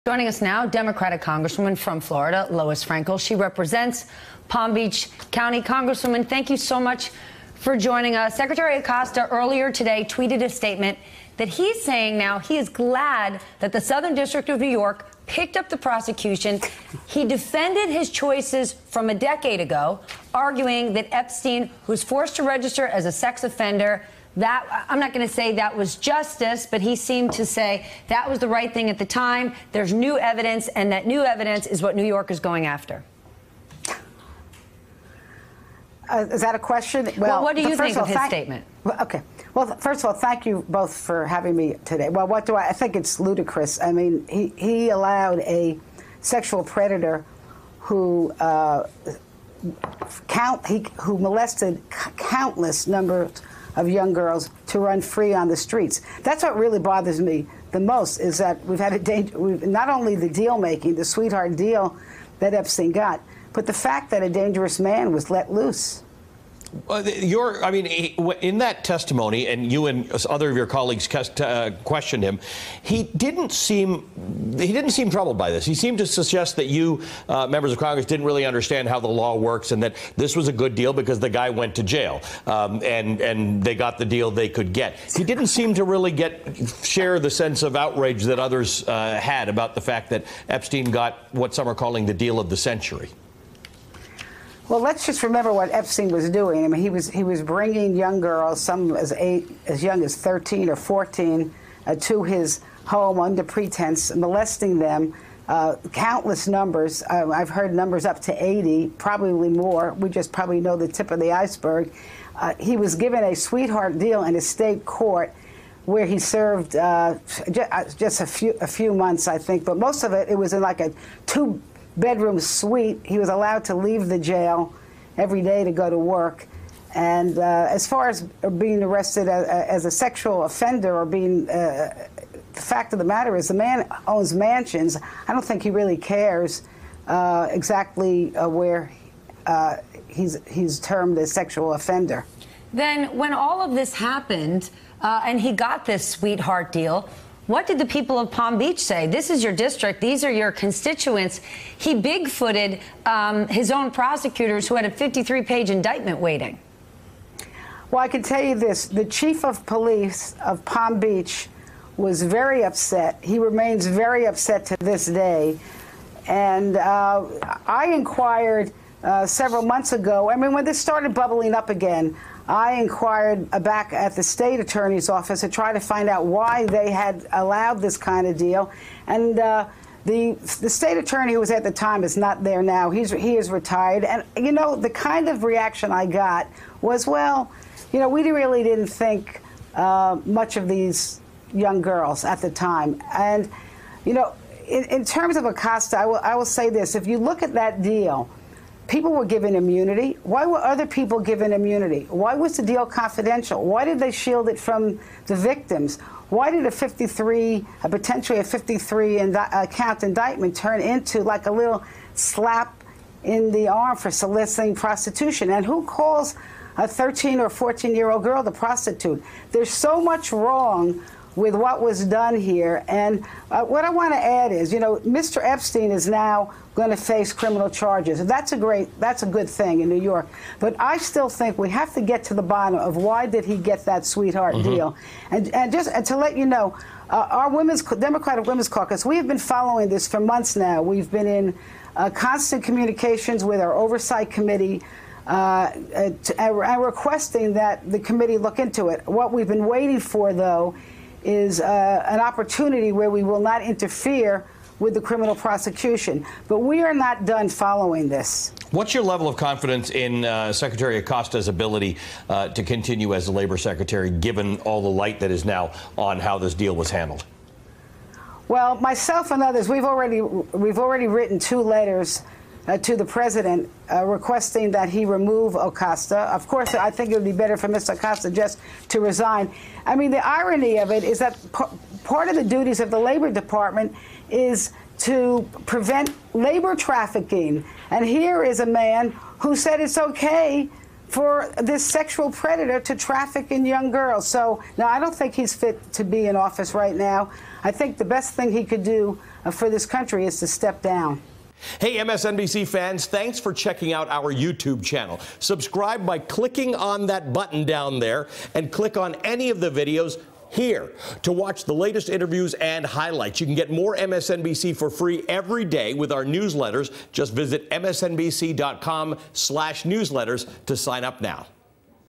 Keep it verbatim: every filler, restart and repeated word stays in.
Joining us now, Democratic Congresswoman from Florida, Lois Frankel. She represents Palm Beach County. Congresswoman, thank you so much for joining us. Secretary Acosta earlier today tweeted a statement that he's saying now he is glad that the Southern District of New York picked up the prosecution. He defended his choices from a decade ago, arguing that Epstein, who was forced to register as a sex offender, that I'm not going to say that was justice, but he seemed to say that was the right thing at the time. There's new evidence, and that new evidence is what New York is going after. Uh, is that a question? Well, well what do you think of, of his thank, statement? Okay. Well, first of all, thank you both for having me today. Well, what do I, I think it's ludicrous. I mean, he, he allowed a sexual predator who uh, count he who molested countless numbers of young girls to run free on the streets. That's what really bothers me the most, is that we've had a danger, we've, not only the deal making, the sweetheart deal that Epstein got, but the fact that a dangerous man was let loose. Uh, your, I mean, in that testimony, and you and other of your colleagues uh, questioned him, he didn't seem he didn't seem troubled by this. He seemed to suggest that you, uh, members of Congress, didn't really understand how the law works, and that this was a good deal because the guy went to jail, um, and and they got the deal they could get. He didn't seem to really get share the sense of outrage that others uh, had about the fact that Epstein got what some are calling the deal of the century. Well, let's just remember what Epstein was doing. I mean, he was he was bringing young girls, some as eight, as young as thirteen or fourteen, uh, to his home under pretense, molesting them. Uh, countless numbers. Uh, I've heard numbers up to eighty, probably more. We just probably know the tip of the iceberg. Uh, he was given a sweetheart deal in a state court, where he served uh, just a few a few months, I think. But most of it, it was in like a two. bedroom suite. He was allowed to leave the jail every day to go to work. And uh, as far as being arrested as, as a sexual offender or being, uh, the fact of the matter is the man owns mansions. I don't think he really cares uh, exactly uh, where uh, he's, he's termed a sexual offender. Then when all of this happened uh, and he got this sweetheart deal, what did the people of Palm Beach say? This is your district. These are your constituents. He big-footed um, his own prosecutors who had a fifty-three page indictment waiting. Well, I can tell you this. The chief of police of Palm Beach was very upset. He remains very upset to this day. And uh, I inquired uh, several months ago. I mean, when this started bubbling up again, I inquired back at the state attorney's office to try to find out why they had allowed this kind of deal. And uh, the the state attorney who was at the time is not there now. He's he is retired. And you know, the kind of reaction I got was, well, you know, we really didn't think uh, much of these young girls at the time. And you know, in, in terms of Acosta, I will I will say this: if you look at that deal, people were given immunity. Why were other people given immunity? Why was the deal confidential? Why did they shield it from the victims? Why did a fifty-three, a potentially a fifty-three indi uh, count indictment turn into like a little slap in the arm for soliciting prostitution? And who calls a thirteen or fourteen year old girl the prostitute? There's so much wrong with what was done here. And uh, what I want to add is, you know, Mister Epstein is now going to face criminal charges. And that's a great, that's a good thing in New York. But I still think we have to get to the bottom of why did he get that sweetheart mm-hmm. deal. And, and just and to let you know, uh, our women's Democratic Women's Caucus, we have been following this for months now. We've been in uh, constant communications with our oversight committee, uh, to, and requesting that the committee look into it. What we've been waiting for, though, is uh, an opportunity where we will not interfere with the criminal prosecution. But we are not done following this. What's your level of confidence in uh, Secretary Acosta's ability uh, to continue as the Labor Secretary, given all the light that is now on how this deal was handled? Well, myself and others, we've already we've already written two letters Uh, to the president uh, requesting that he remove Acosta. Of course, I think it would be better for Mister Acosta just to resign. I mean, the irony of it is that part of the duties of the Labor Department is to prevent labor trafficking. And here is a man who said it's okay for this sexual predator to traffic in young girls. So, now, I don't think he's fit to be in office right now. I think the best thing he could do uh, for this country is to step down. Hey, M S N B C fans, thanks for checking out our YouTube channel. Subscribe by clicking on that button down there and click on any of the videos here to watch the latest interviews and highlights. You can get more M S N B C for free every day with our newsletters. Just visit M S N B C dot com slash newsletters to sign up now.